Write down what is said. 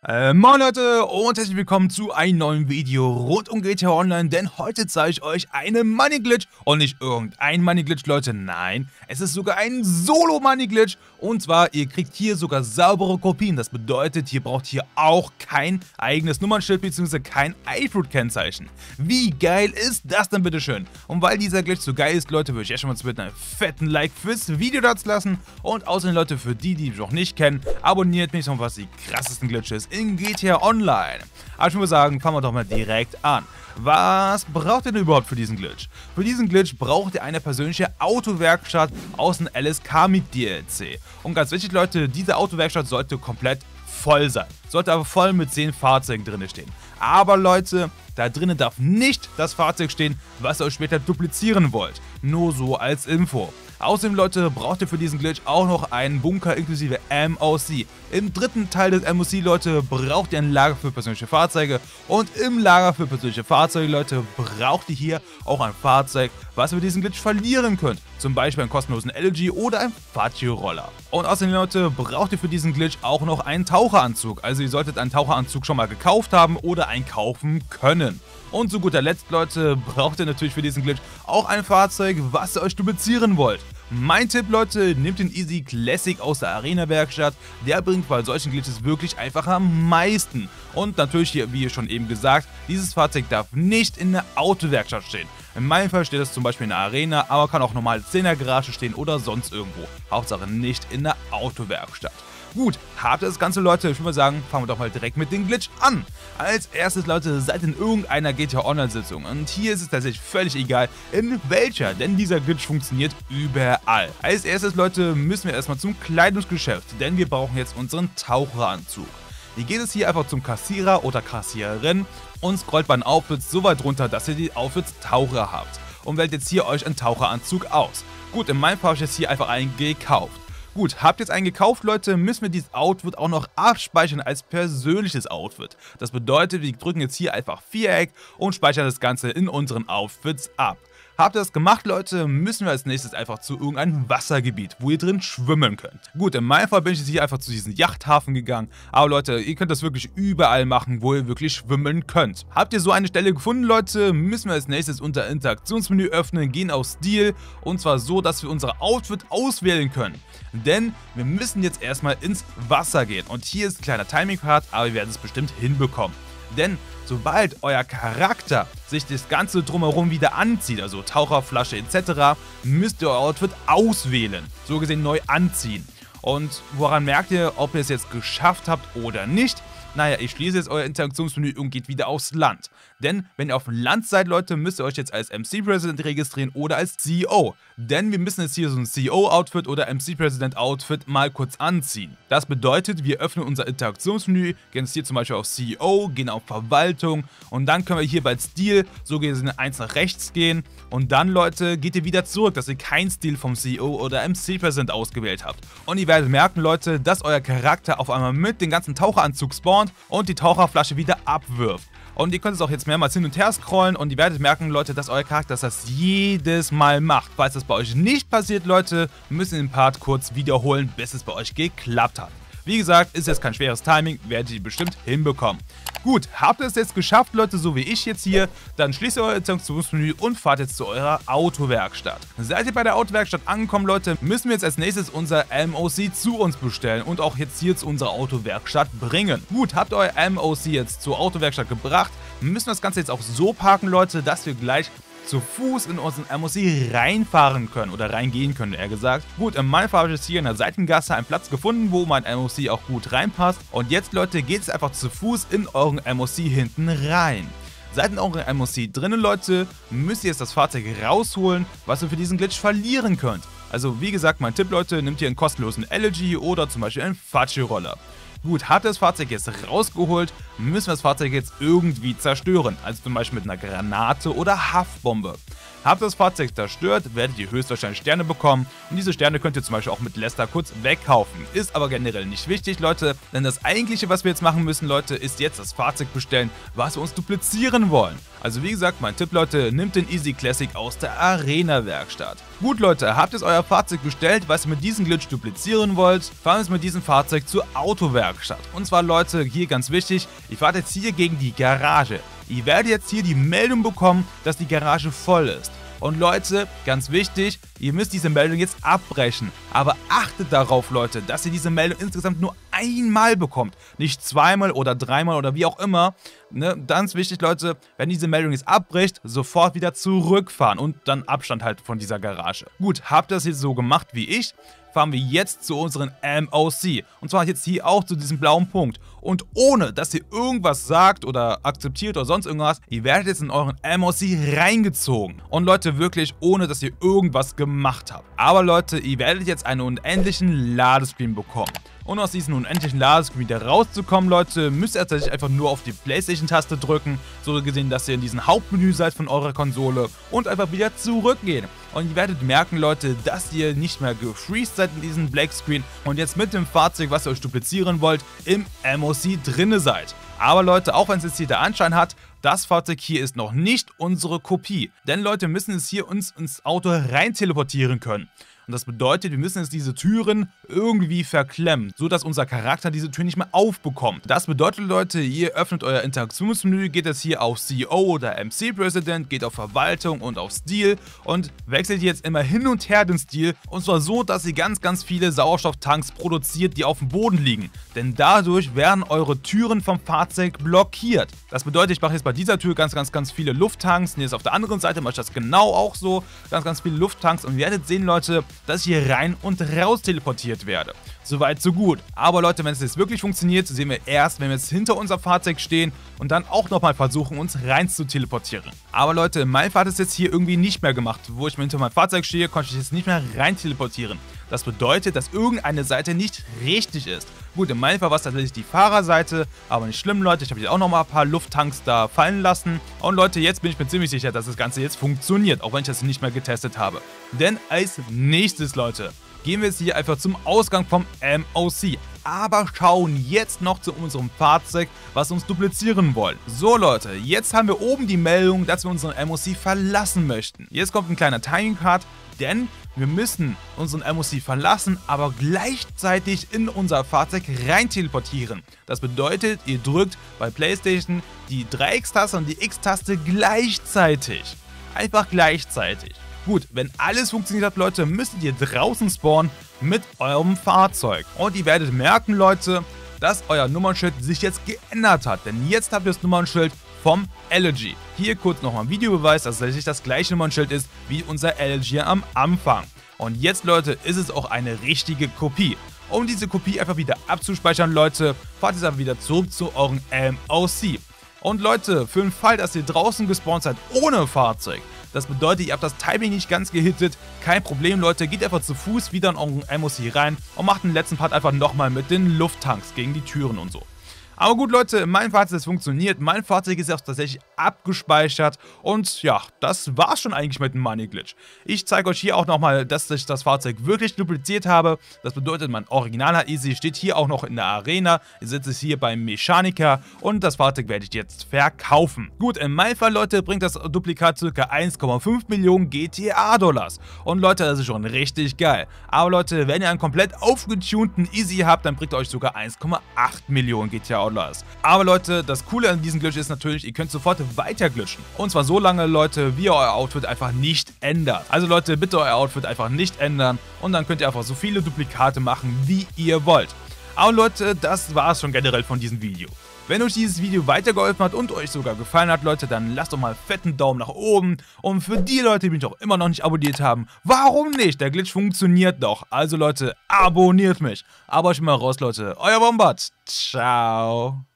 Moin Leute und herzlich willkommen zu einem neuen Video rund um GTA Online, denn heute zeige ich euch eine Money Glitch und nicht irgendein Money Glitch, Leute, nein, es ist sogar ein Solo Money Glitch und zwar, ihr kriegt hier sogar saubere Kopien, das bedeutet, ihr braucht hier auch kein eigenes Nummernschild bzw. kein iFruit-Kennzeichen. Wie geil ist das denn bitteschön? Und weil dieser Glitch so geil ist, Leute, würde ich erst mal mit einem fetten Like fürs Video dazu lassen und außerdem, Leute, für die mich noch nicht kennen, abonniert mich noch, was die krassesten Glitches in GTA Online. Aber ich würde sagen, fangen wir doch mal direkt an. Was braucht ihr denn überhaupt für diesen Glitch? Für diesen Glitch braucht ihr eine persönliche Autowerkstatt aus dem LSK mit DLC. Und ganz wichtig, Leute, diese Autowerkstatt sollte komplett voll sein. Sollte aber voll mit 10 Fahrzeugen drin stehen. Aber Leute, da drinnen darf nicht das Fahrzeug stehen, was ihr euch später duplizieren wollt. Nur so als Info. Außerdem, Leute, braucht ihr für diesen Glitch auch noch einen Bunker inklusive MOC. Im dritten Teil des MOC, Leute, braucht ihr ein Lager für persönliche Fahrzeuge. Und im Lager für persönliche Fahrzeuge, Leute, braucht ihr hier auch ein Fahrzeug, was ihr für diesen Glitch verlieren könnt. Zum Beispiel einen kostenlosen LG oder einen Faccio-Roller. Und außerdem, Leute, braucht ihr für diesen Glitch auch noch einen Taucheranzug. Also ihr solltet einen Taucheranzug schon mal gekauft haben oder einen kaufen können. Und zu guter Letzt, Leute, braucht ihr natürlich für diesen Glitch auch ein Fahrzeug, was ihr euch duplizieren wollt. Mein Tipp, Leute, nehmt den Easy Classic aus der Arena-Werkstatt. Der bringt bei solchen Glitches wirklich einfach am meisten. Und natürlich hier, wie schon eben gesagt, dieses Fahrzeug darf nicht in der Autowerkstatt stehen. In meinem Fall steht es zum Beispiel in der Arena, aber kann auch normal in der Garage stehen oder sonst irgendwo. Hauptsache nicht in der Autowerkstatt. Gut, habt ihr das Ganze, Leute? Ich würde mal sagen, fangen wir doch mal direkt mit dem Glitch an. Als erstes, Leute, seid in irgendeiner GTA Online-Sitzung. Und hier ist es tatsächlich völlig egal, in welcher, denn dieser Glitch funktioniert überall. Als erstes, Leute, müssen wir erstmal zum Kleidungsgeschäft, denn wir brauchen jetzt unseren Taucheranzug. Ihr geht es hier einfach zum Kassierer oder Kassiererin und scrollt bei den Outfits so weit runter, dass ihr die Outfits Taucher habt. Und wählt jetzt hier euch einen Taucheranzug aus. Gut, in meinem Fall habe ich jetzt hier einfach einen gekauft. Gut, habt ihr jetzt einen gekauft, Leute, müssen wir dieses Outfit auch noch abspeichern als persönliches Outfit. Das bedeutet, wir drücken jetzt hier einfach Viereck und speichern das Ganze in unseren Outfits ab. Habt ihr das gemacht, Leute, müssen wir als nächstes einfach zu irgendeinem Wassergebiet, wo ihr drin schwimmen könnt. Gut, in meinem Fall bin ich jetzt hier einfach zu diesem Yachthafen gegangen, aber Leute, ihr könnt das wirklich überall machen, wo ihr wirklich schwimmen könnt. Habt ihr so eine Stelle gefunden, Leute, müssen wir als nächstes unser Interaktionsmenü öffnen, gehen auf Stil und zwar so, dass wir unser Outfit auswählen können. Denn wir müssen jetzt erstmal ins Wasser gehen und hier ist ein kleiner Timing-Part, aber wir werden es bestimmt hinbekommen. Denn sobald euer Charakter sich das Ganze drumherum wieder anzieht, also Taucherflasche etc., müsst ihr euer Outfit auswählen, so gesehen neu anziehen. Und woran merkt ihr, ob ihr es jetzt geschafft habt oder nicht? Naja, ich schließe jetzt euer Interaktionsmenü und geht wieder aufs Land. Denn wenn ihr auf dem Land seid, Leute, müsst ihr euch jetzt als MC-President registrieren oder als CEO. Denn wir müssen jetzt hier so ein CEO-Outfit oder MC-President-Outfit mal kurz anziehen. Das bedeutet, wir öffnen unser Interaktionsmenü, gehen jetzt hier zum Beispiel auf CEO, gehen auf Verwaltung und dann können wir hier bei Stil so gesehen eins nach rechts gehen. Und dann, Leute, geht ihr wieder zurück, dass ihr keinen Stil vom CEO oder MC-President ausgewählt habt. Und ihr werdet merken, Leute, dass euer Charakter auf einmal mit dem ganzen Taucheranzug spawnt und die Taucherflasche wieder abwirft. Und ihr könnt es auch jetzt mehrmals hin und her scrollen und ihr werdet merken, Leute, dass euer Charakter das jedes Mal macht. Falls das bei euch nicht passiert, Leute, müsst ihr den Part kurz wiederholen, bis es bei euch geklappt hat. Wie gesagt, ist jetzt kein schweres Timing, werdet ihr bestimmt hinbekommen. Gut, habt ihr es jetzt geschafft, Leute, so wie ich jetzt hier, dann schließt ihr euer Interaktionsmenü und fahrt jetzt zu eurer Autowerkstatt. Seid ihr bei der Autowerkstatt angekommen, Leute, müssen wir jetzt als nächstes unser MOC zu uns bestellen und auch jetzt hier zu unserer Autowerkstatt bringen. Gut, habt ihr euer MOC jetzt zur Autowerkstatt gebracht, müssen wir das Ganze jetzt auch so parken, Leute, dass wir gleich zu Fuß in unseren MOC reinfahren können oder reingehen können, eher gesagt. Gut, in meinem Fall habe ich jetzt hier in der Seitengasse einen Platz gefunden, wo mein MOC auch gut reinpasst. Und jetzt, Leute, geht es einfach zu Fuß in euren MOC hinten rein. Seid in eurem MOC drinnen, Leute, müsst ihr jetzt das Fahrzeug rausholen, was ihr für diesen Glitch verlieren könnt. Also wie gesagt, mein Tipp, Leute, nehmt ihr einen kostenlosen LG oder zum Beispiel einen Faccio-Roller. Gut, habt ihr das Fahrzeug jetzt rausgeholt, müssen wir das Fahrzeug jetzt irgendwie zerstören, also zum Beispiel mit einer Granate oder Haftbombe. Habt das Fahrzeug zerstört, werdet ihr höchstwahrscheinlich Sterne bekommen und diese Sterne könnt ihr zum Beispiel auch mit Lester kurz wegkaufen. Ist aber generell nicht wichtig, Leute, denn das eigentliche, was wir jetzt machen müssen, Leute, ist jetzt das Fahrzeug bestellen, was wir uns duplizieren wollen. Also wie gesagt, mein Tipp, Leute, nehmt den Easy Classic aus der Arena-Werkstatt. Gut, Leute, habt ihr euer Fahrzeug bestellt, was ihr mit diesem Glitch duplizieren wollt, fahren wir jetzt mit diesem Fahrzeug zur Autowerkstatt. Und zwar, Leute, hier ganz wichtig, ihr fahrt jetzt hier gegen die Garage. Ihr werdet jetzt hier die Meldung bekommen, dass die Garage voll ist. Und Leute, ganz wichtig, ihr müsst diese Meldung jetzt abbrechen. Aber achtet darauf, Leute, dass ihr diese Meldung insgesamt nur einmal bekommt. Nicht zweimal oder dreimal oder wie auch immer. Ne? Ganz wichtig, Leute, wenn diese Meldung jetzt abbricht, sofort wieder zurückfahren und dann Abstand halten von dieser Garage. Gut, habt ihr das jetzt so gemacht wie ich? Fahren wir jetzt zu unseren MOC. Und zwar jetzt hier auch zu diesem blauen Punkt. Und ohne, dass ihr irgendwas sagt oder akzeptiert oder sonst irgendwas, ihr werdet jetzt in euren MOC reingezogen. Und Leute, wirklich ohne, dass ihr irgendwas gemacht habt. Aber Leute, ihr werdet jetzt einen unendlichen Ladescreen bekommen. Und aus diesem unendlichen Ladescreen wieder rauszukommen, Leute, müsst ihr tatsächlich einfach nur auf die PlayStation-Taste drücken. So gesehen, dass ihr in diesem Hauptmenü seid von eurer Konsole und einfach wieder zurückgehen. Und ihr werdet merken, Leute, dass ihr nicht mehr gefreezed seid in diesem Blackscreen und jetzt mit dem Fahrzeug, was ihr euch duplizieren wollt, im MOC drinne seid. Aber Leute, auch wenn es jetzt hier der Anschein hat, das Fahrzeug hier ist noch nicht unsere Kopie. Denn Leute, wir müssen es hier uns ins Auto rein teleportieren können. Und das bedeutet, wir müssen jetzt diese Türen irgendwie verklemmen, sodass unser Charakter diese Tür nicht mehr aufbekommt. Das bedeutet, Leute, ihr öffnet euer Interaktionsmenü, geht jetzt hier auf CEO oder MC President, geht auf Verwaltung und auf Stil und wechselt jetzt immer hin und her den Stil. Und zwar so, dass ihr ganz viele Sauerstofftanks produziert, die auf dem Boden liegen. Denn dadurch werden eure Türen vom Fahrzeug blockiert. Das bedeutet, ich mache jetzt bei dieser Tür ganz viele Lufttanks. Und jetzt auf der anderen Seite mache ich das genau auch so. Ganz viele Lufttanks. Und ihr werdet sehen, Leute, dass ich hier rein und raus teleportiert werde. Soweit, so gut. Aber Leute, wenn es jetzt wirklich funktioniert, sehen wir erst, wenn wir jetzt hinter unser Fahrzeug stehen und dann auch nochmal versuchen, uns rein zu teleportieren. Aber Leute, in meinem Fall hat es jetzt hier irgendwie nicht mehr gemacht. Wo ich hinter meinem Fahrzeug stehe, konnte ich jetzt nicht mehr rein teleportieren. Das bedeutet, dass irgendeine Seite nicht richtig ist. Gut, in meinem Fall war es tatsächlich die Fahrerseite, aber nicht schlimm, Leute. Ich habe jetzt auch nochmal ein paar Lufttanks da fallen lassen. Und Leute, jetzt bin ich mir ziemlich sicher, dass das Ganze jetzt funktioniert, auch wenn ich das nicht mehr getestet habe. Denn als nächstes, Leute, gehen wir jetzt hier einfach zum Ausgang vom MOC. Aber schauen jetzt noch zu unserem Fahrzeug, was wir uns duplizieren wollen. So Leute, jetzt haben wir oben die Meldung, dass wir unseren MOC verlassen möchten. Jetzt kommt ein kleiner Timing Card, denn wir müssen unseren MOC verlassen, aber gleichzeitig in unser Fahrzeug rein teleportieren. Das bedeutet, ihr drückt bei PlayStation die Dreiecks-Taste und die X-Taste gleichzeitig. Einfach gleichzeitig. Gut, wenn alles funktioniert hat, Leute, müsstet ihr draußen spawnen mit eurem Fahrzeug. Und ihr werdet merken, Leute, dass euer Nummernschild sich jetzt geändert hat. Denn jetzt habt ihr das Nummernschild vom Elegy. Hier kurz nochmal ein Videobeweis, dass es tatsächlich das gleiche Nummernschild ist wie unser Elegy am Anfang. Und jetzt, Leute, ist es auch eine richtige Kopie. Um diese Kopie einfach wieder abzuspeichern, Leute, fahrt ihr dann wieder zurück zu eurem MOC. Und Leute, für den Fall, dass ihr draußen gespawnt seid ohne Fahrzeug, das bedeutet, ihr habt das Timing nicht ganz gehittet. Kein Problem, Leute. Geht einfach zu Fuß wieder in euren MOC rein und macht den letzten Part einfach nochmal mit den Lufttanks gegen die Türen und so. Aber gut, Leute, mein Fahrzeug ist funktioniert. Mein Fahrzeug ist auch tatsächlich abgespeichert. Und ja, das war's schon eigentlich mit dem Money Glitch. Ich zeige euch hier auch nochmal, dass ich das Fahrzeug wirklich dupliziert habe. Das bedeutet, mein originaler Easy steht hier auch noch in der Arena. Ich sitze hier beim Mechaniker und das Fahrzeug werde ich jetzt verkaufen. Gut, in meinem Fall, Leute, bringt das Duplikat ca. 1,5 Millionen GTA-Dollars. Und Leute, das ist schon richtig geil. Aber Leute, wenn ihr einen komplett aufgetunten Easy habt, dann bringt er euch sogar 1,8 Millionen GTA-Dollars. Aber Leute, das Coole an diesem Glitch ist natürlich, ihr könnt sofort weiter glitchen. Und zwar so lange, Leute, wie ihr euer Outfit einfach nicht ändert. Also Leute, bitte euer Outfit einfach nicht ändern und dann könnt ihr einfach so viele Duplikate machen, wie ihr wollt. Aber Leute, das war es schon generell von diesem Video. Wenn euch dieses Video weitergeholfen hat und euch sogar gefallen hat, Leute, dann lasst doch mal einen fetten Daumen nach oben. Und für die Leute, die mich auch immer noch nicht abonniert haben, warum nicht? Der Glitch funktioniert doch. Also Leute, abonniert mich. Aber ich bin mal raus, Leute. Euer Wombat. Ciao.